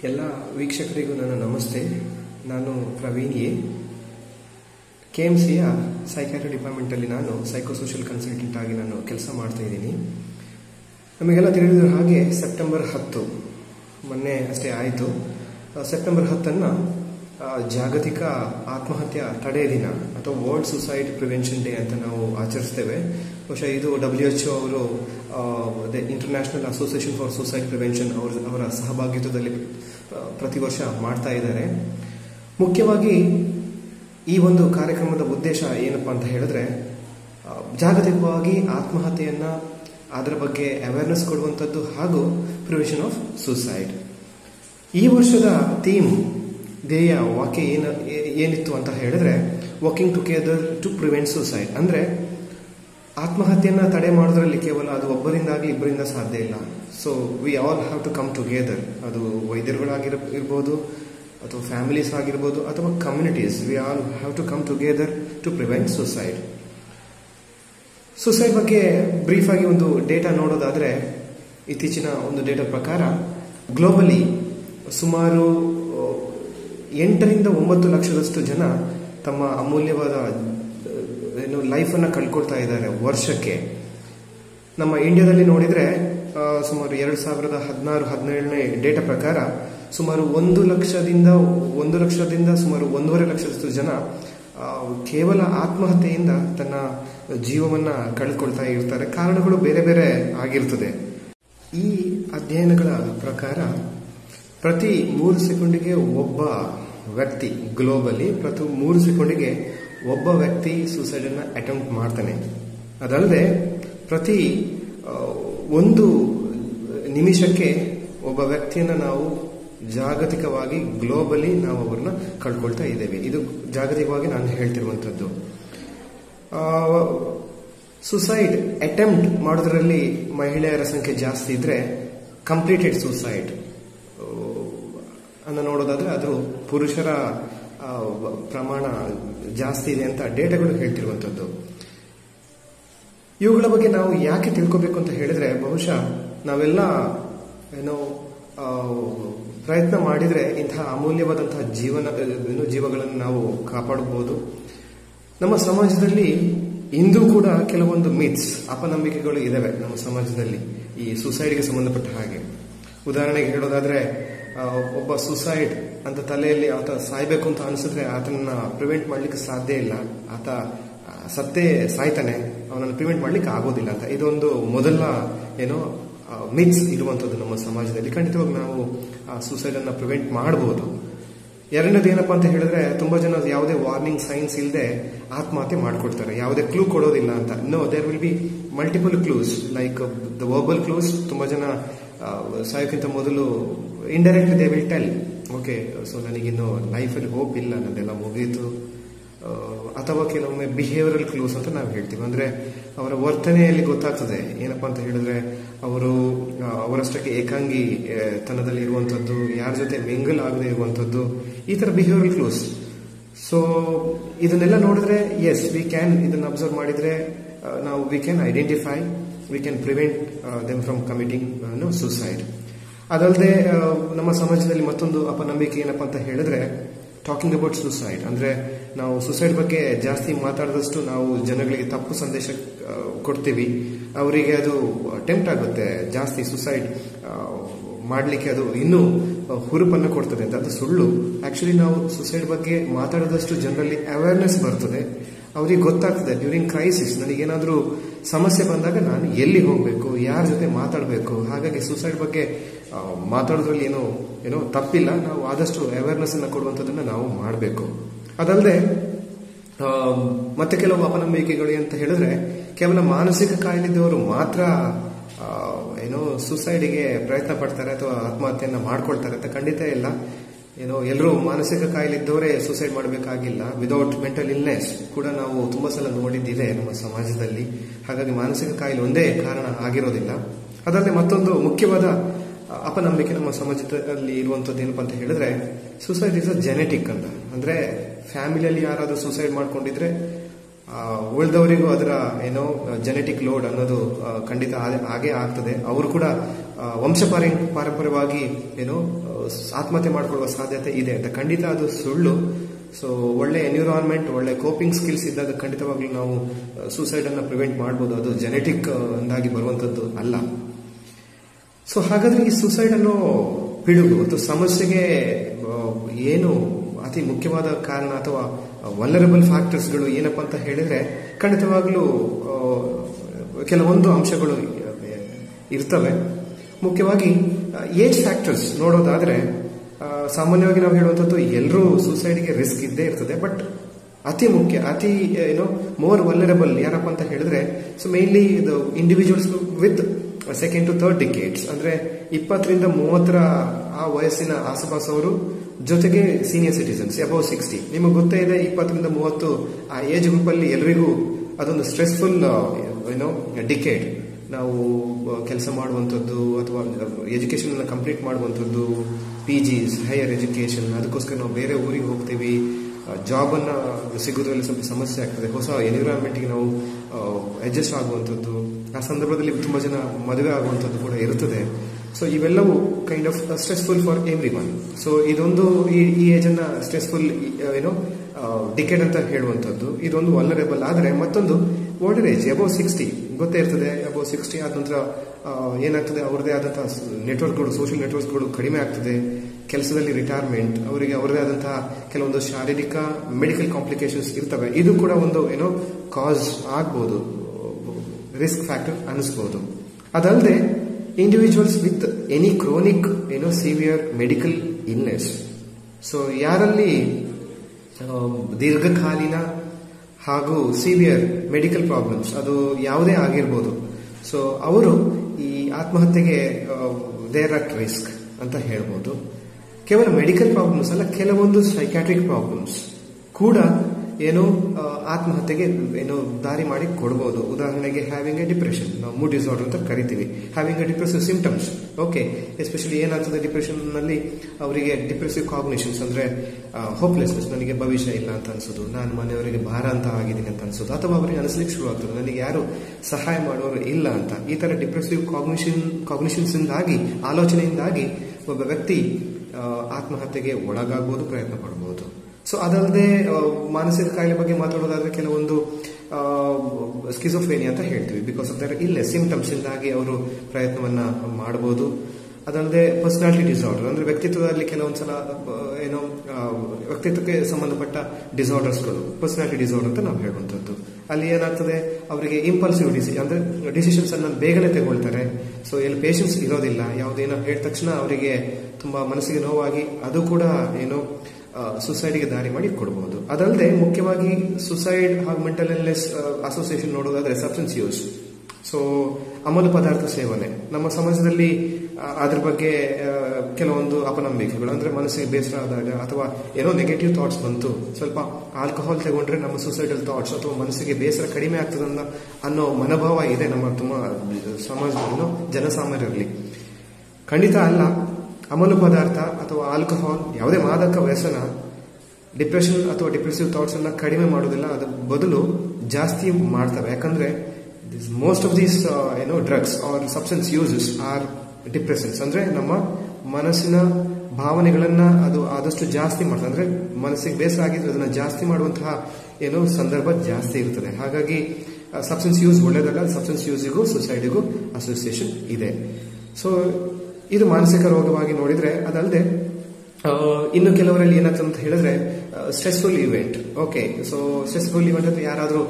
ಎಲ್ಲ ವೀಕ್ಷಕರಿಗೂ ನನ್ನ ನಮಸ್ತೆ. ನಾನು ಪ್ರವೀಣ್ ಎ. KMCಯ ಸೈಕ್ಯಾಟ್ರಿ ಡಿಪಾರ್ಟ್ಮೆಂಟಲ್ಲಿ ನಾನು ಸೈಕೋಸೋಷಿಯಲ್ ಕನ್ಸಲ್ಟೆಂಟ್ ಆಗಿ ನಾನು ಕೆಲಸ ಮಾಡ್ತಾ ಇದ್ದೀನಿ. ನಮಗೆಲ್ಲ ತಿಳಿದಿರೋ ಹಾಗೆ ಸೆಪ್ಟೆಂಬರ್ 10 ಮೊನ್ನೆ ಅಷ್ಟೇ ಆಯಿತು. ಸೆಪ್ಟೆಂಬರ್ 10 ಜಾಗತಿಕ ಆತ್ಮಹತ್ಯೆ ತಡೆ ದಿನ ಅಥವಾ ವರ್ಲ್ಡ್ ಸುಸೈಡ್ ಪ್ರಿವೆನ್ಷನ್ ಡೇ ಅಂತ ನಾವು ಆಚರಿಸ್ತೇವೆ. ಬಹುಶಃ ಇದು WHO ಅವರು international association for suicide prevention ಅವರ ಸಹಭಾಗಿತ್ವದಲ್ಲಿ ಪ್ರತಿ ವರ್ಷ ಮಾಡ್ತಾ ಇದ್ದಾರೆ. ಮುಖ್ಯವಾಗಿ ಈ ಒಂದು ಕಾರ್ಯಕ್ರಮದ ಉದ್ದೇಶ ಏನಪ್ಪಾ ಅಂತ ಹೇಳಿದ್ರೆ, ಜಾಗತಿಕವಾಗಿ ಆತ್ಮಹತ್ಯೆಯನ್ನ ಅದರ ಬಗ್ಗೆ ಅವೇರ್ನೆಸ್ ಕೊಡುವಂಥದ್ದು ಹಾಗೂ ಪ್ರಿವೆನ್ಷನ್ ಆಫ್ ಸುಸೈಡ್. ಈ ವರ್ಷದ ಥೀಮ್ ಧ್ಯೇಯ ವಾಕ್ಯ ಏನಿತ್ತು ಅಂತ ಹೇಳಿದ್ರೆ, working together to prevent suicide. ಅಂದ್ರೆ ಆತ್ಮಹತ್ಯೆಯನ್ನ ತಡೆ ಮಾಡೋದ್ರಲ್ಲಿ ಕೇವಲ ಅದು ಒಬ್ಬರಿಂದಾಗಿ ಇಬ್ಬರಿಂದ ಸಾಧ್ಯ ಇಲ್ಲ. So we all have to come together. ಅದು ವೈದ್ಯರುಗಳಾಗಿರ್ಬೋದು ಅಥವಾ ಫ್ಯಾಮಿಲೀಸ್ ಆಗಿರ್ಬೋದು ಅಥವಾ communities. We all have to come together to prevent suicide. Suicide ಬಗ್ಗೆ ಬ್ರೀಫ್ ಆಗಿ ಒಂದು ಡೇಟಾ ನೋಡೋದಾದ್ರೆ, ಇತ್ತೀಚಿನ ಒಂದು ಡೇಟಾ ಪ್ರಕಾರ ಗ್ಲೋಬಲಿ ಸುಮಾರು 8 ರಿಂದ 9 ಲಕ್ಷದಷ್ಟು ಜನ ತಮ್ಮ ಅಮೂಲ್ಯವಾದ ಲೈಫ್ ಅನ್ನ ಕಳ್ಕೊಳ್ತಾ ಇದ್ದಾರೆ ವರ್ಷಕ್ಕೆ. ನಮ್ಮ ಇಂಡಿಯಾದಲ್ಲಿ ನೋಡಿದ್ರೆ ಸುಮಾರು 2016-17 ಡೇಟಾ ಪ್ರಕಾರ ಸುಮಾರು 1 ಲಕ್ಷದಿಂದ ಸುಮಾರು 1.5 ಲಕ್ಷದಷ್ಟು ಜನ ಕೇವಲ ಆತ್ಮಹತ್ಯೆಯಿಂದ ತನ್ನ ಜೀವವನ್ನ ಕಳ್ಕೊಳ್ತಾ ಇರ್ತಾರೆ. ಕಾರಣಗಳು ಬೇರೆ ಬೇರೆ ಆಗಿರ್ತದೆ. ಈ ಅಧ್ಯಯನಗಳ ಪ್ರಕಾರ ಪ್ರತಿ 3 ಸೆಕೆಂಡಿಗೆ ಒಬ್ಬ ವ್ಯಕ್ತಿ ಗ್ಲೋಬಲಿ ಪ್ರತಿ 3 ಸೆಕೆಂಡಿಗೆ ಒಬ್ಬ ವ್ಯಕ್ತಿ ಸುಸೈಡ್ ಅನ್ನ ಅಟೆಂಪ್ಟ್ ಮಾಡ್ತಾನೆ. ಅದಲ್ಲದೆ ಪ್ರತಿ 1 ನಿಮಿಷಕ್ಕೆ ಒಬ್ಬ ವ್ಯಕ್ತಿಯನ್ನ ನಾವು ಜಾಗತಿಕವಾಗಿ ಗ್ಲೋಬಲಿ ನಾವು ಅವರನ್ನ ಕಳ್ಕೊಳ್ತಾ ಇದ್ದೇವೆ. ಇದು ಜಾಗತಿಕವಾಗಿ ನಾನು ಹೇಳ್ತಿರುವಂತದ್ದು. ಸುಸೈಡ್ ಅಟೆಂಪ್ಟ್ ಮಾಡೋದ್ರಲ್ಲಿ ಮಹಿಳೆಯರ ಸಂಖ್ಯೆ ಜಾಸ್ತಿ ಇದ್ರೆ, ಕಂಪ್ಲೀಟೆಡ್ ಸುಸೈಡ್ ಅನ್ನು ನೋಡೋದಾದ್ರೆ ಅದು ಪುರುಷರ ಪ್ರಮಾಣ ಜಾಸ್ತಿ ಇದೆ ಅಂತ ಡೇಟಾಗಳು ಹೇಳ್ತಿರುವಂತದ್ದು. ಇವುಗಳ ಬಗ್ಗೆ ನಾವು ಯಾಕೆ ತಿಳ್ಕೋಬೇಕು ಅಂತ ಹೇಳಿದ್ರೆ, ಬಹುಶಃ ನಾವೆಲ್ಲ ಪ್ರಯತ್ನ ಮಾಡಿದ್ರೆ ಇಂತಹ ಅಮೂಲ್ಯವಾದಂತಹ ಜೀವಗಳನ್ನು ನಾವು ಕಾಪಾಡಬಹುದು. ನಮ್ಮ ಸಮಾಜದಲ್ಲಿ ಇಂದು ಕೂಡ ಕೆಲವೊಂದು ಮಿತ್ಸ್, ಅಪನಂಬಿಕೆಗಳು ಇದಾವೆ ನಮ್ಮ ಸಮಾಜದಲ್ಲಿ ಈ ಸುಸೈಡ್ಗೆ ಸಂಬಂಧಪಟ್ಟ ಹಾಗೆ. ಉದಾಹರಣೆಗೆ ಹೇಳೋದಾದ್ರೆ, ಒಬ್ಬ ಸುಸೈಡ್ ಅಂತ ತಲೆಯಲ್ಲಿ ಆತ ಸಾಯ್ಬೇಕು ಅಂತ ಅನಿಸಿದ್ರೆ ಆತನನ್ನ ಪ್ರಿವೆಂಟ್ ಮಾಡ್ಲಿಕ್ಕೆ ಸಾಧ್ಯ ಇಲ್ಲ, ಆತ ಸತ್ತೇ ಸಾಯ್ತಾನೆ, ಅವನನ್ನು ಪ್ರಿವೆಂಟ್ ಮಾಡ್ಲಿಕ್ಕೆ ಆಗೋದಿಲ್ಲ ಅಂತ. ಇದೊಂದು ಮೊದಲ ಮಿತ್ಸ್ ಇರುವಂತದ್ದು ನಮ್ಮ ಸಮಾಜದಲ್ಲಿ. ಖಂಡಿತವಾಗಿ ನಾವು ಸುಸೈಡ್ ಅನ್ನ ಪ್ರಿವೆಂಟ್ ಮಾಡಬಹುದು. ಎರಡನೇದು ಏನಪ್ಪಾ ಅಂತ ಹೇಳಿದ್ರೆ, ತುಂಬಾ ಜನ ಯಾವುದೇ ವಾರ್ನಿಂಗ್ ಸೈನ್ಸ್ ಇಲ್ಲದೆ ಆತ್ಮಹತ್ಯೆ ಮಾಡ್ಕೊಡ್ತಾರೆ, ಯಾವುದೇ ಕ್ಲೂ ಕೊಡೋದಿಲ್ಲ ಅಂತ. No, there will be multiple clues like the verbal clues. ತುಂಬಾ ಜನ ಸಾಯೋಕ್ಕಿಂತ ಮೊದಲು indirectly they will tell, okay so ನನಗಿನ್ನು ಲೈಫಲ್ಲಿ ಹೋಪ್ ಇಲ್ಲ, ನಂದೆಲ್ಲ ಮುಗೀತು. ಅಥವಾ ಕೆಲವೊಮ್ಮೆ ಬಿಹೇವಿಯರಲ್ ಕ್ಲೂಸ್ ಅಂತ ನಾವು ಹೇಳ್ತೀವಿ. ಅಂದ್ರೆ ಅವರ ವರ್ತನೆಯಲ್ಲಿ ಗೊತ್ತಾಗ್ತದೆ. ಏನಪ್ಪಾ ಅಂತ ಹೇಳಿದ್ರೆ, ಅವರು ಅವರಷ್ಟಕ್ಕೆ ಏಕಾಂಗಿ ತನದಲ್ಲಿ ಇರುವಂತದ್ದು, ಯಾರ ಜೊತೆ ಮಿಂಗಲ್ ಆಗದೆ ಇರುವಂತದ್ದು, ಈ ತರ ಬಿಹೇವಿಯರಲ್ ಕ್ಲೂಸ್. ಸೊ ಇದನ್ನೆಲ್ಲ ನೋಡಿದ್ರೆ ಎಸ್ ವಿ ಕ್ಯಾನ್, ಇದನ್ನ ಅಬ್ಸರ್ವ್ ಮಾಡಿದ್ರೆ ನಾವು we can identify, we can prevent them from committing suicide. ಅದಲ್ಲದೆ ನಮ್ಮ ಸಮಾಜದಲ್ಲಿ ಮತ್ತೊಂದು ಅಪನಂಬಿಕೆ ಏನಪ್ಪಾ ಅಂತ ಹೇಳಿದ್ರೆ, ಟಾಕಿಂಗ್ ಅಬೌಟ್ ಸುಸೈಡ್. ಅಂದ್ರೆ ನಾವು ಸುಸೈಡ್ ಬಗ್ಗೆ ಜಾಸ್ತಿ ಮಾತಾಡಿದಷ್ಟು ನಾವು ಜನಗಳಿಗೆ ತಪ್ಪು ಸಂದೇಶ ಕೊಡ್ತೀವಿ, ಅವರಿಗೆ ಅದು ಟೆಂಪ್ಟ್ ಆಗುತ್ತೆ ಜಾಸ್ತಿ ಸುಸೈಡ್ ಮಾಡ್ಲಿಕ್ಕೆ, ಅದು ಇನ್ನೂ ಹುರುಪನ್ನು ಕೊಡ್ತದೆ ಅಂತ. ಅದು ಸುಳ್ಳು. ಆಕ್ಚುಲಿ ನಾವು ಸುಸೈಡ್ ಬಗ್ಗೆ ಮಾತಾಡಿದಷ್ಟು ಜನರಲ್ಲಿ ಅವೇರ್ನೆಸ್ ಬರ್ತದೆ, ಅವ್ರಿಗೆ ಗೊತ್ತಾಗ್ತದೆ ಡ್ಯೂರಿಂಗ್ ಕ್ರೈಸಿಸ್ ನನಗೇನಾದ್ರೂ ಸಮಸ್ಯೆ ಬಂದಾಗ ನಾನು ಎಲ್ಲಿ ಹೋಗ್ಬೇಕು, ಯಾರ ಜೊತೆ ಮಾತಾಡಬೇಕು. ಹಾಗಾಗಿ ಸುಸೈಡ್ ಬಗ್ಗೆ ಮಾತಾಡೋದ್ರಲ್ಲಿ ಏನೋ ತಪ್ಪಿಲ್ಲ. ನಾವು ಆದಷ್ಟು ಅವೇರ್ನೆಸ್ ಅನ್ನ ಕೊಡುವಂಥದ್ದನ್ನ ನಾವು ಮಾಡಬೇಕು. ಅದಲ್ಲದೆ ಮತ್ತೆ ಕೆಲವು ಅಪನಂಬಿಕೆಗಳು ಅಂತ ಹೇಳಿದ್ರೆ, ಕೇವಲ ಮಾನಸಿಕ ಕಾಯಿಲೆದವರು ಮಾತ್ರ ಸುಸೈಡ್ಗೆ ಪ್ರಯತ್ನ ಪಡ್ತಾರೆ ಅಥವಾ ಆತ್ಮಹತ್ಯೆಯನ್ನ ಮಾಡ್ಕೊಳ್ತಾರೆ ಅಂತ. ಖಂಡಿತ ಇಲ್ಲ. ಎಲ್ಲರೂ ಮಾನಸಿಕ ಕಾಯಿಲೆ ಇದ್ದವರೇ ಸುಸೈಡ್ ಮಾಡಬೇಕಾಗಿಲ್ಲ. ವಿದೌಟ್ ಮೆಂಟಲ್ ಇಲ್ನೆಸ್ ಕೂಡ ನಾವು ತುಂಬಾ ಸಲ ನೋಡಿದ್ದಿದೆ ನಮ್ಮ ಸಮಾಜದಲ್ಲಿ. ಹಾಗಾಗಿ ಮಾನಸಿಕ ಕಾಯಿಲೆ ಒಂದೇ ಕಾರಣ ಆಗಿರೋದಿಲ್ಲ. ಅದಲ್ಲದೆ ಮತ್ತೊಂದು ಮುಖ್ಯವಾದ ಅಪನಂಬಿಕೆ ನಮ್ಮ ಸಮಾಜದಲ್ಲಿ ಇರುವಂತದ್ದು ಏನಪ್ಪಾ ಅಂತ ಹೇಳಿದ್ರೆ, ಸುಸೈಡ್ ಇಸ್ ಅ ಜೆನೆಟಿಕ್ ಅಂತ. ಅಂದ್ರೆ ಫ್ಯಾಮಿಲಿಯಲ್ಲಿ ಯಾರಾದ್ರೂ ಸುಸೈಡ್ ಮಾಡ್ಕೊಂಡಿದ್ರೆ ಉಳಿದವರಿಗೂ ಅದರ ಜೆನೆಟಿಕ್ ಲೋಡ್ ಅನ್ನೋದು ಖಂಡಿತ ಹಾಗೆ ಆಗ್ತದೆ. ಅವರು ಕೂಡ ವಂಶ ಪಾರಂಪರ್ಯವಾಗಿ ಆತ್ಮಹತ್ಯೆ ಮಾಡಿಕೊಳ್ಳುವ ಸಾಧ್ಯತೆ ಇದೆ ಅಂತ. ಖಂಡಿತ ಅದು ಸುಳ್ಳು. ಸೊ ಒಳ್ಳೆ ಎನ್ವಿರಾನ್ಮೆಂಟ್, ಒಳ್ಳೆ ಕೋಪಿಂಗ್ ಸ್ಕಿಲ್ಸ್ ಇದ್ದಾಗ ಖಂಡಿತವಾಗ್ಲೂ ನಾವು ಸೂಸೈಡ್ ಅನ್ನ ಪ್ರಿವೆಂಟ್ ಮಾಡಬಹುದು. ಅದು ಜೆನೆಟಿಕ್ ಅಂದಾಗಿ ಬರುವಂತದ್ದು ಅಲ್ಲ. ಸೊ ಹಾಗಾದ್ರೆ ಈ ಸೂಸೈಡ್ ಅನ್ನೋ ಪಿಡುಗು ಅಥವಾ ಸಮಸ್ಯೆಗೆ ಏನು ಅತಿ ಮುಖ್ಯವಾದ ಕಾರಣ ಅಥವಾ ವಲ್ನರಬಲ್ ಫ್ಯಾಕ್ಟರ್ಸ್ಗಳು ಏನಪ್ಪಾ ಅಂತ ಹೇಳಿದ್ರೆ, ಖಂಡಿತವಾಗ್ಲೂ ಕೆಲವೊಂದು ಅಂಶಗಳು ಇರ್ತವೆ. ಮುಖ್ಯವಾಗಿ ಏಜ್ ಫ್ಯಾಕ್ಟರ್ಸ್ ನೋಡೋದಾದ್ರೆ, ಸಾಮಾನ್ಯವಾಗಿ ನಾವು ಹೇಳುವಂಥದ್ದು ಎಲ್ಲರೂ ಸೂಸೈಡ್ಗೆ ರಿಸ್ಕ್ ಇದ್ದೇ ಇರ್ತದೆ. ಬಟ್ ಅತಿ ಮುಖ್ಯ, ಅತಿ ಮೋರ್ ವಲ್ನರಬಲ್ ಯಾರಪ್ಪ ಅಂತ ಹೇಳಿದ್ರೆ, ಸೊ ಮೇನ್ಲಿ ಇದು individuals with second to third decades, ಅಂದ್ರೆ 20 ರಿಂದ 30 ಆ ವಯಸ್ಸಿನ ಆಸುಪಾಸವರು, ಜೊತೆಗೆ ಸೀನಿಯರ್ ಸಿಟಿಸನ್ಸ್ ಅಬೌವ್ 60. ನಿಮಗೆ ಗೊತ್ತೇ ಇದೆ, 20 ರಿಂದ 30 ಆ ಏಜ್ ಗ್ರೂಪ್ ಅಲ್ಲಿ ಎಲ್ಲರಿಗೂ ಅದೊಂದು ಸ್ಟ್ರೆಸ್ಫುಲ್ ಡಿಕೇಡ್. ನಾವು ಕೆಲಸ ಮಾಡುವಂಥದ್ದು ಅಥವಾ ಎಜುಕೇಶನ್ ಅನ್ನ ಕಂಪ್ಲೀಟ್ ಮಾಡುವಂಥದ್ದು, PGs, ಹೈಯರ್ ಎಜುಕೇಶನ್, ಅದಕ್ಕೋಸ್ಕರ ನಾವು ಬೇರೆ ಊರಿಗೆ ಹೋಗ್ತೀವಿ. ಜಾಬ್ ಅನ್ನ ಸಿಗೋದ್ರಲ್ಲಿ ಸ್ವಲ್ಪ ಸಮಸ್ಯೆ ಆಗ್ತದೆ. ಹೊಸ ಎನ್ವಿರಾನ್ಮೆಂಟ್ಗೆ ನಾವು ಅಡ್ಜಸ್ಟ್ ಆಗುವಂಥದ್ದು, ಆ ಸಂದರ್ಭದಲ್ಲಿ ತುಂಬಾ ಜನ ಮದುವೆ ಆಗುವಂಥದ್ದು ಕೂಡ ಇರುತ್ತದೆ. ಸೊ ಇವೆಲ್ಲವೂ kind of stressful for everyone. So ಇದೊಂದು ಈ ಏಜ್ ಅನ್ನ ಸ್ಟ್ರೆಸ್ಫುಲ್ ಡಿಕೇಡ್ ಅಂತ ಹೇಳುವಂಥದ್ದು, ಇದೊಂದು ವಲ್ನರೇಬಲ್. ಆದರೆ ಮತ್ತೊಂದು ಓಲ್ಡರ್ ಏಜ್ ಅಬೌವ್ 60 ಗೊತ್ತೇ ಇರ್ತದೆ. ಅಬೌವ್ 60 ಆದ ನಂತರ ಏನಾಗ್ತದೆ, ಅವ್ರದೇ ಆದಂತಹ ನೆಟ್ವರ್ಕ್ಗಳು, ಸೋಷಿಯಲ್ ನೆಟ್ವರ್ಕ್ಗಳು ಕಡಿಮೆ ಆಗ್ತದೆ. ಕೆಲಸದಲ್ಲಿ ರಿಟೈರ್ಮೆಂಟ್, ಅವರಿಗೆ ಅವರದೇ ಆದಂತಹ ಕೆಲವೊಂದು ಶಾರೀರಿಕ ಮೆಡಿಕಲ್ ಕಾಂಪ್ಲಿಕೇಶನ್ಸ್ ಇರ್ತವೆ. ಇದು ಕೂಡ ಒಂದು ಕಾಸ್ ಆಗ್ಬೋದು, ರಿಸ್ಕ್ ಫ್ಯಾಕ್ಟರ್ ಅನಿಸ್ಬಹುದು. ಅದಲ್ಲದೆ individuals with any chronic severe medical illness. So ಯಾರಲ್ಲಿ ದೀರ್ಘಕಾಲೀನ ಹಾಗೂ ಸಿವಿಯರ್ ಮೆಡಿಕಲ್ ಪ್ರಾಬ್ಲಮ್ಸ್, ಅದು ಯಾವುದೇ ಆಗಿರ್ಬೋದು, ಸೊ ಅವರು ಈ ಆತ್ಮಹತ್ಯೆಗೆ ದೇರ್ ಅಟ್ ರಿಸ್ಕ್ ಅಂತ ಹೇಳ್ಬೋದು. ಕೇವಲ ಮೆಡಿಕಲ್ ಪ್ರಾಬ್ಲಮ್ಸ್ ಅಲ್ಲ, ಕೆಲವೊಂದು ಸೈಕ್ಯಾಟ್ರಿಕ್ ಪ್ರಾಬ್ಲಮ್ಸ್ ಕೂಡ ಆತ್ಮಹತ್ಯೆಗೆ ದಾರಿ ಮಾಡಿ ಕೊಡಬಹುದು. ಉದಾಹರಣೆಗೆ ಹ್ಯಾವಿಂಗ್ ಎ ಡಿಪ್ರೆಷನ್, ನಾವು ಮೂಡ್ ಡಿಸಾರ್ಡರ್ ಅಂತ ಕರಿತೀವಿ. Having a depressive symptoms, okay. Especially ಏನಾಗ್ತದೆ ಡಿಪ್ರೆಷನ್ ನಲ್ಲಿ, ಅವರಿಗೆ ಡಿಪ್ರೆಸಿವ್ ಕಾಗ್ನಿಷನ್ಸ್ ಅಂದ್ರೆ ಹೋಪ್ಲೆಸ್ನೆಸ್, ನನಗೆ ಭವಿಷ್ಯ ಇಲ್ಲ ಅಂತ ಅನ್ಸೋದು, ನಾನು ಮನೆಯವರಿಗೆ ಭಾರ ಅಂತ ಆಗಿದ್ದೀನಿ ಅಂತ ಅನ್ಸೋದು, ಅಥವಾ ಅವರಿಗೆ ಅನಿಸ್ಲಿಕ್ಕೆ ಶುರು ಆಗ್ತದೆ ನನಗೆ ಯಾರು ಸಹಾಯ ಮಾಡೋರು ಇಲ್ಲ ಅಂತ. ಈ ತರ ಡಿಪ್ರೆಸಿವ್ ಕಾಗ್ನಿಷನ್ಸ್ ಇಂದಾಗಿ, ಆಲೋಚನೆಯಿಂದಾಗಿ ಒಬ್ಬ ವ್ಯಕ್ತಿ ಆತ್ಮಹತ್ಯೆಗೆ ಒಳಗಾಗಬಹುದು, ಪ್ರಯತ್ನ ಪಡಬಹುದು. ಸೊ ಅದಲ್ಲದೆ ಮಾನಸಿಕ ಕಾಯಿಲೆ ಬಗ್ಗೆ ಮಾತಾಡೋದಾದ್ರೆ, ಕೆಲವೊಂದು ಸ್ಕಿಜೋಫ್ರೇನಿಯಾ ಅಂತ ಹೇಳ್ತೀವಿ. ಬಿಕಾಸ್ ಆಫ್ ದರ್ ಇಲ್ಲ ಸಿಂಪ್ಟಮ್ಸ್ ಇಂದಾಗಿ ಅವರು ಪ್ರಯತ್ನವನ್ನ ಮಾಡಬಹುದು. ಅದಲ್ಲದೆ ಪರ್ಸನಾಲಿಟಿ ಡಿಸಾರ್ಡರ್, ಅಂದ್ರೆ ವ್ಯಕ್ತಿತ್ವದಲ್ಲಿ ಕೆಲವೊಂದ್ಸಲ ವ್ಯಕ್ತಿತ್ವಕ್ಕೆ ಸಂಬಂಧಪಟ್ಟ ಡಿಸಾರ್ಡರ್ಸ್ಗಳು, ಪರ್ಸನಾಲಿಟಿ ಡಿಸಾರ್ಡರ್ ಅಂತ ನಾವು ಹೇಳುವಂಥದ್ದು. ಅಲ್ಲಿ ಏನಾಗ್ತದೆ, ಅವರಿಗೆ ಇಂಪಲ್ಸಿವ್ ಅಂದ್ರೆ ಡಿಸಿಷನ್ಸ್ ಅನ್ನ ಬೇಗನೆ ತಗೊಳ್ತಾರೆ. ಸೊ ಎಲ್ಲಿ ಪೇಷನ್ಸ್ ಇರೋದಿಲ್ಲ, ಯಾವುದೇನೋ ಹೇಳಿದ ತಕ್ಷಣ ಅವರಿಗೆ ತುಂಬಾ ಮನಸ್ಸಿಗೆ ನೋವಾಗಿ ಅದು ಕೂಡ ಸುಸೈಡ್ಗೆ ದಾರಿ ಮಾಡಿ ಕೊಡಬಹುದು. ಅದಲ್ಲದೆ ಮುಖ್ಯವಾಗಿ ಸುಸೈಡ್ ಹಾಗೂ ಮೆಂಟಲ್ ಇಲ್ನೆಸ್ ಅಸೋಸಿಯೇಷನ್ ನೋಡೋದಾದ್ರೆ ಸಬ್ಸ್ಟೆನ್ಸ್ ಯೂಸ್. ಸೊ ಅಮಲು ಪದಾರ್ಥ ಸೇವನೆ ನಮ್ಮ ಸಮಾಜದಲ್ಲಿ, ಅದ್ರ ಬಗ್ಗೆ ಕೆಲವೊಂದು ಅಪನಂಬಿಕೆಗಳು, ಅಂದ್ರೆ ಮನಸ್ಸಿಗೆ ಬೇಸರ ಆದಾಗ ಅಥವಾ ನೆಗೆಟಿವ್ ಥಾಟ್ಸ್ ಬಂತು, ಸ್ವಲ್ಪ ಆಲ್ಕೋಹಾಲ್ ತಗೊಂಡ್ರೆ ನಮ್ಮ ಸುಸೈಡಲ್ ಥಾಟ್ಸ್ ಅಥವಾ ಮನಸ್ಸಿಗೆ ಬೇಸರ ಕಡಿಮೆ ಆಗ್ತದ ಅನ್ನೋ ಮನೋಭಾವ ಇದೆ ನಮ್ಮ ತುಂಬಾ ಸಮಾಜದಲ್ಲಿ, ಜನಸಾಮಾನ್ಯರಲ್ಲಿ. ಖಂಡಿತ ಅಲ್ಲ. ಅಮಲು ಪದಾರ್ಥ ಅಥವಾ ಆಲ್ಕೋಹಾಲ್, ಯಾವುದೇ ಮಾದಕ ವ್ಯಸನ ಡಿಪ್ರೆಷನ್ ಅಥವಾ ಡಿಪ್ರೆಸಿವ್ ಥಾಟ್ಸ್ ಅನ್ನ ಕಡಿಮೆ ಮಾಡೋದಿಲ್ಲ, ಅದರ ಬದಲು ಜಾಸ್ತಿ ಮಾಡ್ತವೆ. ಯಾಕಂದ್ರೆ most of these drugs are substance uses are depressants, ಅಂದ್ರೆ ನಮ್ಮ ಮನಸ್ಸಿನ ಭಾವನೆಗಳನ್ನ ಅದು ಆದಷ್ಟು ಜಾಸ್ತಿ ಮಾಡ್ತದೆ. ಅಂದ್ರೆ ಮನಸ್ಸಿಗೆ ಬೇಸರ ಆಗಿದ್ರೆ ಅದನ್ನ ಜಾಸ್ತಿ ಮಾಡುವಂತಹ ಸಂದರ್ಭ ಜಾಸ್ತಿ ಇರ್ತದೆ. ಹಾಗಾಗಿ ಸಬ್ಸ್ಟೆನ್ಸ್ ಯೂಸ್ ಒಳ್ಳೇದಲ್ಲ. ಸಬ್ಸ್ಟೆನ್ಸ್ ಯೂಸಿಗೂ ಸುಸೈಡಿಗೂ ಅಸೋಸಿಯೇಷನ್ ಇದೆ. ಸೊ ಇದು ಮಾನಸಿಕ ರೋಗವಾಗಿ ನೋಡಿದ್ರೆ. ಅದಲ್ಲದೆ ಇನ್ನು ಕೆಲವರಲ್ಲಿ ಏನಾಗ್ತದೆ ಅಂತ ಹೇಳಿದ್ರೆ stressful event. Okay, so stressful event ಅಂತ ಯಾರಾದ್ರೂ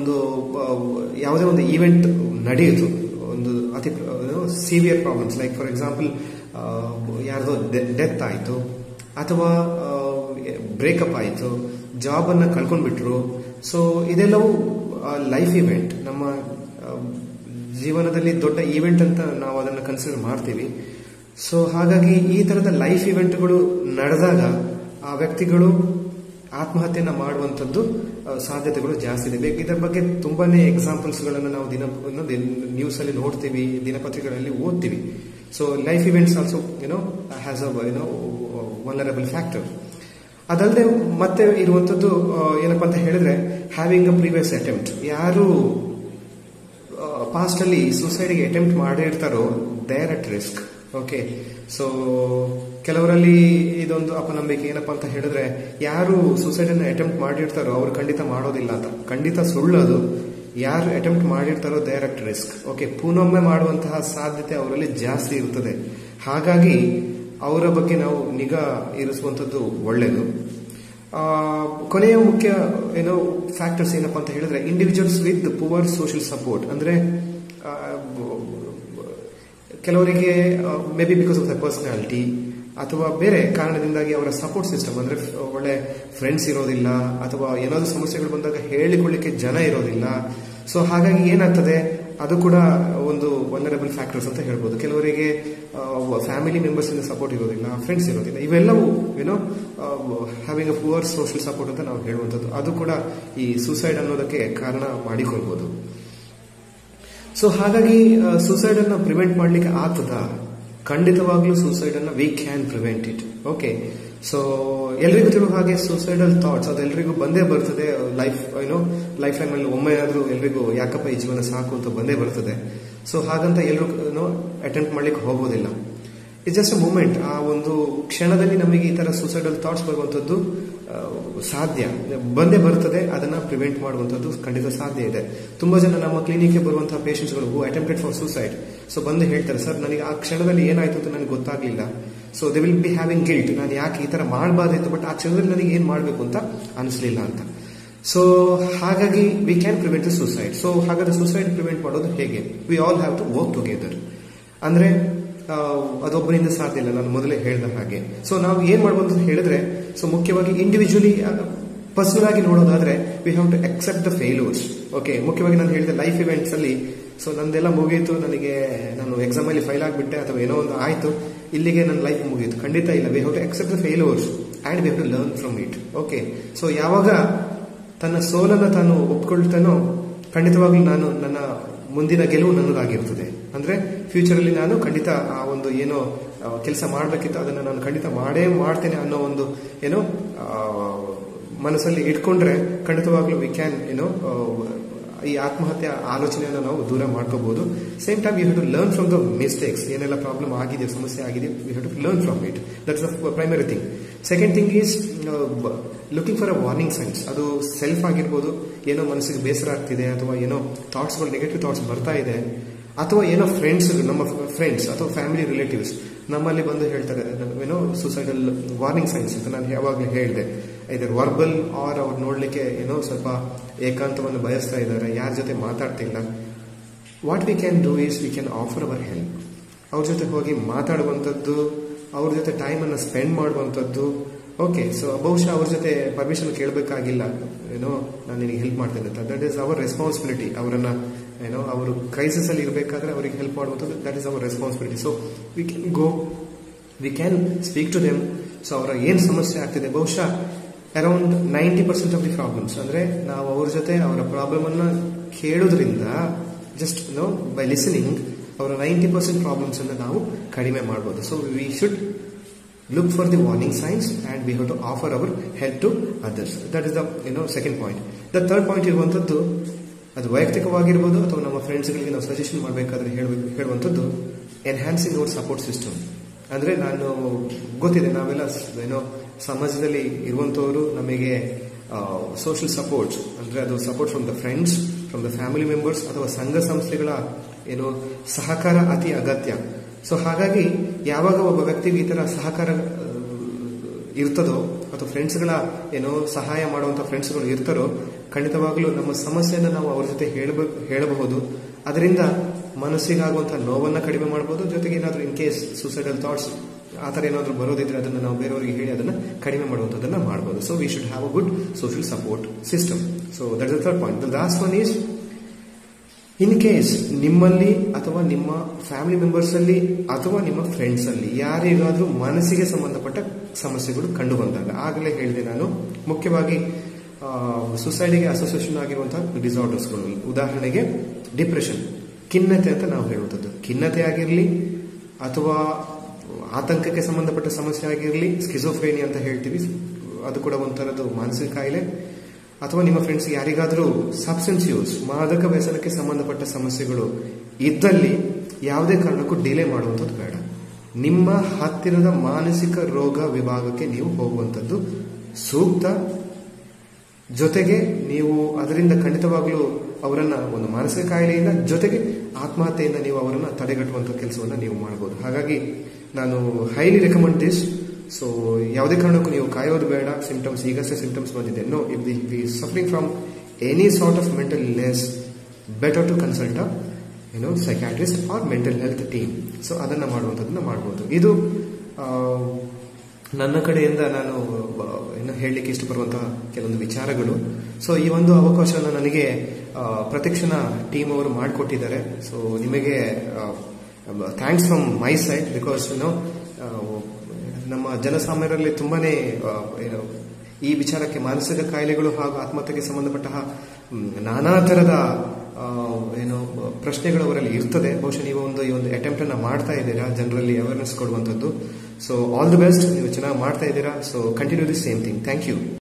ಯಾವುದೇ ಒಂದು ಇವೆಂಟ್ ನಡೆಯಿತು, ಒಂದು ಅತಿ severe problems, like for example ಯಾರ್ದೋ ಡೆತ್ ಆಯಿತು, ಅಥವಾ ಬ್ರೇಕಪ್ ಆಯಿತು, ಜಾಬ್ ಅನ್ನ ಕಳ್ಕೊಂಡ್ಬಿಟ್ರು. ಸೊ ಇದೆಲ್ಲವೂ ಲೈಫ್ ಇವೆಂಟ್, ನಮ್ಮ ಜೀವನದಲ್ಲಿ ದೊಡ್ಡ ಇವೆಂಟ್ ಅಂತ ನಾವು ಅದನ್ನು ಕನ್ಸಿಡರ್ ಮಾಡ್ತೀವಿ. ಸೊ ಹಾಗಾಗಿ ಈ ತರದ ಲೈಫ್ ಇವೆಂಟ್ಗಳು ನಡೆದಾಗ ಆ ವ್ಯಕ್ತಿಗಳು ಆತ್ಮಹತ್ಯೆಯನ್ನ ಮಾಡುವಂತದ್ದು ಸಾಧ್ಯತೆಗಳು ಜಾಸ್ತಿ ಇದೆ. ಇದರ ಬಗ್ಗೆ ತುಂಬಾನೇ ಎಕ್ಸಾಂಪಲ್ಸ್ ಗಳನ್ನು ನಾವು ನ್ಯೂಸ್ ಅಲ್ಲಿ ನೋಡ್ತೀವಿ, ದಿನಪತ್ರಿಕೆಗಳಲ್ಲಿ ಓದ್ತೀವಿ. So life events also has a vulnerable factor. ಅದಲ್ಲದೆ ಮತ್ತೆ ಇರುವಂತದ್ದು ಏನಪ್ಪಾ ಅಂತ ಹೇಳಿದ್ರೆ ಹ್ಯಾವಿಂಗ್ ಅ ಪ್ರೀವಿಯಸ್ ಅಟೆಂಪ್ಟ್. ಯಾರು ಪಾಸ್ಟ್ ಅಲ್ಲಿ ಸುಸೈಡ್ಗೆ ಅಟೆಂಪ್ಟ್ ಮಾಡಿರ್ತಾರೋ they are at risk. Okay, so ಕೆಲವರಲ್ಲಿ ಇದೊಂದು ಅಪನಂಬಿಕೆ. ಏನಪ್ಪಾ ಅಂತ ಹೇಳಿದ್ರೆ, ಯಾರು ಸೂಸೈಡ್ ಅನ್ನು ಅಟೆಂಪ್ಟ್ ಮಾಡಿರ್ತಾರೋ ಅವ್ರು ಖಂಡಿತ ಮಾಡೋದಿಲ್ಲ ಅಂತ. ಖಂಡಿತ ಸುಳ್ಳದು. ಯಾರು ಅಟೆಂಪ್ಟ್ ಮಾಡಿರ್ತಾರೋ they are at risk. Okay, ಪುನೊಮ್ಮೆ ಮಾಡುವಂತಹ ಸಾಧ್ಯತೆ ಅವರಲ್ಲಿ ಜಾಸ್ತಿ ಇರುತ್ತದೆ. ಹಾಗಾಗಿ ಅವರ ಬಗ್ಗೆ ನಾವು ನಿಗಾ ಇರಿಸುವಂಥದ್ದು ಒಳ್ಳೆಯದು. ಕೊನೆಯ ಮುಖ್ಯ ಫ್ಯಾಕ್ಟರ್ಸ್ ಏನಪ್ಪಾ ಅಂತ ಹೇಳಿದ್ರೆ, individuals with poor social support. ಅಂದ್ರೆ ಕೆಲವರಿಗೆ maybe because of the personality ಅಥವಾ ಬೇರೆ ಕಾರಣದಿಂದಾಗಿ ಅವರ ಸಪೋರ್ಟ್ ಸಿಸ್ಟಮ್ ಅಂದ್ರೆ ಒಳ್ಳೆ ಫ್ರೆಂಡ್ಸ್ ಇರೋದಿಲ್ಲ, ಅಥವಾ ಏನಾದರೂ ಸಮಸ್ಯೆಗಳು ಬಂದಾಗ ಹೇಳಿಕೊಳ್ಳಿಕ್ಕೆ ಜನ ಇರೋದಿಲ್ಲ. ಸೊ ಹಾಗಾಗಿ ಏನಾಗ್ತದೆ, ಅದು ಕೂಡ ಒಂದು ವಲ್ನರಬಲ್ ಫ್ಯಾಕ್ಟರ್ಸ್ ಅಂತ ಹೇಳ್ಬೋದು. ಕೆಲವರಿಗೆ ಫ್ಯಾಮಿಲಿ ಮೆಂಬರ್ಸ್ ಇಂದ ಸಪೋರ್ಟ್ ಇರೋದಿಲ್ಲ, ಫ್ರೆಂಡ್ಸ್ ಇರೋದಿಲ್ಲ. ಇವೆಲ್ಲವೂ having a poor social support ಅಂತ ನಾವು ಹೇಳುವಂಥದ್ದು. ಅದು ಕೂಡ ಈ ಸೂಸೈಡ್ ಅನ್ನೋದಕ್ಕೆ ಕಾರಣ ಮಾಡಿಕೊಳ್ಬೋದು. ಸೊ ಹಾಗಾಗಿ ಸೂಸೈಡ್ ಅನ್ನ ಪ್ರಿವೆಂಟ್ ಮಾಡ್ಲಿಕ್ಕೆ ಆಗ್ತದಾ? ಖಂಡಿತವಾಗ್ಲೂ ಸೂಸೈಡ್ ಅನ್ನ we can prevent it. Okay, so ಎಲ್ರಿಗೂ ತಿಳುವ ಹಾಗೆ ಸೂಸೈಡಲ್ ಥಾಟ್ಸ್ ಅದು ಎಲ್ರಿಗೂ ಬಂದೇ ಬರ್ತದೆ. ಲೈಫ್ ಟೈಮ್ ಅಲ್ಲಿ ಒಮ್ಮೆ ಆದ್ರೂ ಎಲ್ರಿಗೂ ಯಾಕಪ್ಪ ಈ ಜೀವನ ಸಾಕು ಅಂತ ಬಂದೇ ಬರ್ತದೆ. ಸೊ ಹಾಗಂತ ಎಲ್ಲರೂ ಅಟೆಂಪ್ಟ್ ಮಾಡ್ಲಿಕ್ಕೆ ಹೋಗೋದಿಲ್ಲ. It's just a moment. ಆ ಒಂದು ಕ್ಷಣದಲ್ಲಿ ನಮಗೆ ಈ ತರ ಸೂಸೈಡಲ್ ಥಾಟ್ಸ್ ಬರುವಂತದ್ದು ಸಾಧ್ಯ ಬಂದೇ ಬರ್ತದೆ. ಅದನ್ನ ಪ್ರಿವೆಂಟ್ ಮಾಡುವಂತದ್ದು ಖಂಡಿತ ಸಾಧ್ಯ ಇದೆ. ತುಂಬಾ ಜನ ನಮ್ಮ ಕ್ಲಿನಿಕ್ಗೆ ಬರುವಂತಹ ಪೇಷಂಟ್ಸ್ಗಳು who attempted for suicide, so ಬಂದು ಹೇಳ್ತಾರೆ, ಸರ್ ನನಗೆ ಆ ಕ್ಷಣದಲ್ಲಿ ಏನಾಯ್ತು ಅಂತ ನನಗೆ ಗೊತ್ತಾಗ್ಲಿಲ್ಲ. So they will be having guilt, ನಾನು ಯಾಕೆ ಈ ತರ ಮಾಡಬಾರ್ದಿತ್ತು, ಬಟ್ ಆ ಕ್ಷಣದಲ್ಲಿ ನನಗೆ ಏನ್ ಮಾಡಬೇಕು ಅಂತ ಅನಿಸ್ಲಿಲ್ಲ ಅಂತ. ಸೊ ಹಾಗಾಗಿ we can prevent the suicide. So ಹಾಗಾದ್ರೆ ಸೂಸೈಡ್ ಪ್ರಿವೆಂಟ್ ಮಾಡೋದು ಹೇಗೆ? We all have to work together. ಅಂದ್ರೆ ಅದೊಬ್ಬರಿಂದ ಸಾಧ್ಯ ಇಲ್ಲ, ನಾನು ಮೊದಲೇ ಹೇಳಿದ ಹಾಗೆ. ಸೊ ನಾವು ಏನ್ ಮಾಡ್ಬೋದು ಅಂತ ಹೇಳಿದ್ರೆ, ಸೊ ಮುಖ್ಯವಾಗಿ ಇಂಡಿವಿಜುವಲಿ ಪರ್ಸನಲ್ ಆಗಿ ನೋಡೋದಾದ್ರೆ we have to accept the failures. Okay, ಮುಖ್ಯವಾಗಿ ನಾನು ಹೇಳಿದ ಲೈಫ್ ಇವೆಂಟ್ಸ್ ಅಲ್ಲಿ, ಸೊ ನಂದೆಲ್ಲ ಮುಗಿಯಿತು, ನಾನು ಎಕ್ಸಾಮ್ ಅಲ್ಲಿ ಫೈಲ್ ಆಗಿಬಿಟ್ಟೆ ಅಥವಾ ಏನೋ ಒಂದು ಆಯ್ತು, ಇಲ್ಲಿಗೆ ನನ್ನ ಲೈಫ್ ಮುಗಿಯಿತು. ಖಂಡಿತ ಇಲ್ಲ. We have to accept the failures and we have to learn from it. Okay, so ಯಾವಾಗ ತನ್ನ ಸೋಲನ್ನ ತಾನು ಒಪ್ಕೊಳ್ತಾನೋ ಖಂಡಿತವಾಗ್ಲೂ ನನ್ನ ಮುಂದಿನ ಗೆಲುವು ನನ್ನದಾಗಿರ್ತದೆ. ಅಂದ್ರೆ ಫ್ಯೂಚರ್ ಅಲ್ಲಿ ನಾನು ಖಂಡಿತ ಆ ಒಂದು ಏನೋ ಕೆಲಸ ಮಾಡ್ಬೇಕಿತ್ತು ಅದನ್ನ ನಾನು ಖಂಡಿತ ಮಾಡ್ತೇನೆ ಅನ್ನೋ ಒಂದು ಮನಸ್ಸಲ್ಲಿ ಇಟ್ಕೊಂಡ್ರೆ ಖಂಡಿತವಾಗ್ಲೂ ವಿ ಕ್ಯಾನ್ ಈ ಆತ್ಮಹತ್ಯೆ ಆಲೋಚನೆಯನ್ನು ನಾವು ದೂರ ಮಾಡ್ಕೋಬಹುದು. Same time you have to learn from the mistakes. ಏನೆಲ್ಲ ಪ್ರಾಬ್ಲಮ್ ಆಗಿದೆ, ಸಮಸ್ಯೆ ಆಗಿದೆ, you have to learn from it. That's the primary thing. Second thing is looking for a warning signs. ಅದು ಸೆಲ್ಫ್ ಆಗಿರ್ಬೋದು, ಏನೋ ಮನಸ್ಸಿಗೆ ಬೇಸರ ಆಗ್ತಿದೆ, ಅಥವಾ ಏನೋ ಥಾಟ್ಸ್ಗಳು ನೆಗೆಟಿವ್ ಥಾಟ್ಸ್ ಬರ್ತಾ ಇದೆ, ಅಥವಾ ಏನೋ ನಮ್ಮ ಫ್ರೆಂಡ್ಸ್ ಅಥವಾ ಫ್ಯಾಮಿಲಿ ರಿಲೇಟಿವ್ಸ್ ನಮ್ಮಲ್ಲಿ ಬಂದು ಹೇಳ್ತಾರೆ ಸೂಸೈಡಲ್ ವಾರ್ನಿಂಗ್ ಸೈನ್ಸ್ ಅಂತ ನಾನು ಯಾವಾಗಲೂ ಹೇಳಿದೆ. ಇದರ್ ವರ್ಬಲ್ ಆರ್ ಅವ್ರು ನೋಡ್ಲಿಕ್ಕೆ ಸ್ವಲ್ಪ ಏಕಾಂತವನ್ನು ಬಯಸ್ತಾ ಇದ್ದಾರೆ, ಯಾರ ಜೊತೆ ಮಾತಾಡ್ತಿಲ್ಲ. What we can do is we can offer our help. ಅವ್ರ ಜೊತೆ ಹೋಗಿ ಮಾತಾಡುವಂಥದ್ದು, ಅವ್ರ ಜೊತೆ ಟೈಮ್ ಅನ್ನು ಸ್ಪೆಂಡ್ ಮಾಡುವಂಥದ್ದು. ಓಕೆ, ಸೊ ಬಹುಶಃ ಅವ್ರ ಜೊತೆ ಪರ್ಮಿಷನ್ ಕೇಳಬೇಕಾಗಿಲ್ಲ, ನಾನು ನಿನಗೆ ಹೆಲ್ಪ್ ಮಾಡ್ತೇನೆ ಅಂತ. That is our responsibility. ಅವರನ್ನ ಅವರು ಕ್ರೈಸಿಸ್ ಅಲ್ಲಿ ಇರಬೇಕಾದ್ರೆ ಅವರಿಗೆ ಹೆಲ್ಪ್ ಮಾಡುವಂಥದ್ದು, that is our responsibility. So we can go, we can speak to them. ಸೊ ಅವರ ಏನ್ ಸಮಸ್ಯೆ ಆಗ್ತಿದೆ, ಬಹುಶಃ ಅರೌಂಡ್ 90% ಆಫ್ ದಿ ಪ್ರಾಬ್ಲಮ್ಸ್, ಅಂದ್ರೆ ನಾವು ಅವ್ರ ಜೊತೆ ಅವರ ಪ್ರಾಬ್ಲಮ್ ಅನ್ನ ಕೇಳೋದ್ರಿಂದ, ಜಸ್ಟ್ ಬೈ ಲಿಸನಿಂಗ್, ಅವರ 90% ಪ್ರಾಬ್ಲಮ್ಸ್ ಅನ್ನ ನಾವು ಕಡಿಮೆ ಮಾಡಬಹುದು. So we should look for the warning signs and we have to offer our help to others. That is the second point. The third point ಇರುವಂತದ್ದು, ಅದು ವೈಯಕ್ತಿಕವಾಗಿರ್ಬೋದು ಅಥವಾ ನಮ್ಮ ಫ್ರೆಂಡ್ಸ್ಗಳಿಗೆ ನಾವು ಸಜೆಷನ್ ಮಾಡಬೇಕಾದ್ರೆ ಹೇಳುವಂಥದ್ದು ಎನ್ಹಾನ್ಸಿಂಗ್ ಅವರ್ ಸಪೋರ್ಟ್ ಸಿಸ್ಟಮ್. ಅಂದ್ರೆ ನಾನು ಗೊತ್ತಿದೆ, ನಾವೆಲ್ಲ ಸಮಾಜದಲ್ಲಿ ಇರುವಂತವರು ನಮಗೆ ಸೋಷಿಯಲ್ ಸಪೋರ್ಟ್, ಅಂದ್ರೆ ಅದು support from the friends, from the family members ಅಥವಾ ಸಂಘ ಸಂಸ್ಥೆಗಳ ಸಹಕಾರ ಅತಿ ಅಗತ್ಯ. ಸೊ ಹಾಗಾಗಿ ಯಾವಾಗ ಒಬ್ಬ ವ್ಯಕ್ತಿಗೆ ಈ ತರ ಸಹಕಾರ ಇರ್ತದೋ ಅಥವಾ ಫ್ರೆಂಡ್ಸ್ಗಳ ಸಹಾಯ ಮಾಡುವಂತ ಫ್ರೆಂಡ್ಸ್ಗಳು ಇರ್ತಾರೋ, ಖಂಡಿತವಾಗ್ಲೂ ನಮ್ಮ ಸಮಸ್ಯೆಯನ್ನು ನಾವು ಅವ್ರ ಜೊತೆ ಹೇಳಬಹುದು. ಅದರಿಂದ ಮನಸ್ಸಿಗಾಗುವಂತಹ ನೋವನ್ನ ಕಡಿಮೆ ಮಾಡಬಹುದು. ಜೊತೆಗೆ ಏನಾದ್ರೂ ಇನ್ ಕೇಸ್ ಸೂಸೈಡಲ್ ಥಾಟ್ಸ್ ಆತರ ಏನಾದ್ರೂ ಬರೋದಿದ್ರೆ ಅದನ್ನ ನಾವು ಬೇರೆಯವರಿಗೆ ಹೇಳಿ ಅದನ್ನ ಕಡಿಮೆ ಮಾಡುವಂತದನ್ನ ಮಾಡಬಹುದು. So we should have a good social support system. So that is the third point. The last one is, in case ನಿಮ್ಮಲ್ಲಿ ಅಥವಾ ನಿಮ್ಮ ಫ್ಯಾಮಿಲಿ ಮೆಂಬರ್ಸ್ ಅಲ್ಲಿ ಅಥವಾ ನಿಮ್ಮ ಫ್ರೆಂಡ್ಸ್ ಅಲ್ಲಿ ಯಾರಿಗಾದ್ರೂ ಮನಸ್ಸಿಗೆ ಸಂಬಂಧಪಟ್ಟ ಸಮಸ್ಯೆಗಳು ಕಂಡು ಬಂದಾಗ, ಆಗಲೇ ಹೇಳಿದೆ ನಾನು, ಮುಖ್ಯವಾಗಿ ಸುಸೈಡಿಗೆ ಅಸೋಸಿಯೇಷನ್ ಆಗಿರುವಂತಹ ಡಿಸಾರ್ಡರ್ಸ್ಗಳು, ಉದಾಹರಣೆಗೆ ಡಿಪ್ರೆಷನ್, ಖಿನ್ನತೆ ಅಂತ ನಾವು ಹೇಳುವಂಥದ್ದು. ಖಿನ್ನತೆ ಆಗಿರಲಿ ಅಥವಾ ಆತಂಕಕ್ಕೆ ಸಂಬಂಧಪಟ್ಟ ಸಮಸ್ಯೆ ಆಗಿರಲಿ, ಸ್ಕಿಜೋಫ್ರೇನಿಯಾ ಅಂತ ಹೇಳ್ತೀವಿ, ಅದು ಕೂಡ ಒಂಥರದ್ದು ಮಾನಸಿಕ ಕಾಯಿಲೆ. ಅಥವಾ ನಿಮ್ಮ ಫ್ರೆಂಡ್ಸ್ ಯಾರಿಗಾದ್ರೂ ಸಬ್ಸ್ಟೆನ್ಸ್ ಯೂಸ್, ಮಾದಕ ವ್ಯಸನಕ್ಕೆ ಸಂಬಂಧಪಟ್ಟ ಸಮಸ್ಯೆಗಳು ಇದ್ದಲ್ಲಿ ಯಾವುದೇ ಕಾರಣಕ್ಕೂ ಡಿಲೇ ಮಾಡುವಂಥದ್ದು ಬೇಡ. ನಿಮ್ಮ ಹತ್ತಿರದ ಮಾನಸಿಕ ರೋಗ ವಿಭಾಗಕ್ಕೆ ನೀವು ಹೋಗುವಂಥದ್ದು ಸೂಕ್ತ. ಜೊತೆಗೆ ನೀವು ಅದರಿಂದ ಖಂಡಿತವಾಗ್ಲೂ ಅವರನ್ನ ಒಂದು ಮಾನಸಿಕ ಕಾಯಿಲೆಯಿಂದ ಜೊತೆಗೆ ಆತ್ಮಹತ್ಯೆಯಿಂದ ನೀವು ಅವರನ್ನ ತಡೆಗಟ್ಟುವಂಥ ಕೆಲಸವನ್ನ ನೀವು ಮಾಡಬಹುದು. ಹಾಗಾಗಿ ನಾನು ಹೈಲಿ ರೆಕಮೆಂಡ್ ದಿಸ್. ಸೊ ಯಾವುದೇ ಕಾರಣಕ್ಕೂ ನೀವು ಕಾಯೋದು ಬೇಡ. ಸಿಂಪ್ಟಮ್ಸ್ ಈಗಷ್ಟೇ ಸಿಂಪ್ಟಮ್ಸ್ ಬಂದಿದೆ. No, if the suffering from any sort of mental illness, better to consult psychiatrist or mental health team. So ಅದನ್ನ ಮಾಡುವಂಥದ್ದನ್ನ ಮಾಡಬಹುದು. ಇದು ನನ್ನ ಕಡೆಯಿಂದ ನಾನು ಹೇಳಲಿಕ್ಕೆ ಇಷ್ಟಪಡುವಂತಹ ಕೆಲವೊಂದು ವಿಚಾರಗಳು. ಸೊ ಈ ಒಂದು ಅವಕಾಶವನ್ನು ನನಗೆ ಪ್ರತಿಕ್ಷಣ ಟೀಮ್ ಅವರು ಮಾಡಿಕೊಟ್ಟಿದ್ದಾರೆ. ಸೊ ನಿಮಗೆ thanks from my side, because ನಮ್ಮ ಜನಸಾಮಾನ್ಯರಲ್ಲಿ ತುಂಬಾನೇ ಈ ವಿಚಾರಕ್ಕೆ ಮಾನಸಿಕ ಕಾಯಿಲೆಗಳು ಹಾಗೂ ಆತ್ಮಹತ್ಯೆಗೆ ಸಂಬಂಧಪಟ್ಟ ನಾನಾ ತರದ ಪ್ರಶ್ನೆಗಳು ಅವರಲ್ಲಿ ಇರ್ತದೆ. ಬಹುಶಃ ನೀವು ಈ ಒಂದು ಅಟೆಂಪ್ಟ್ ಅನ್ನ ಮಾಡ್ತಾ ಇದ್ದೀರಾ ಜನರಲ್ಲಿ ಅವೇರ್ನೆಸ್ ಕೊಡುವಂಥದ್ದು. So all the best. ನೀವು ಚೆನ್ನಾಗಿ ಮಾಡ್ತಾ ಇದ್ದೀರಾ. So continue the same thing. Thank you.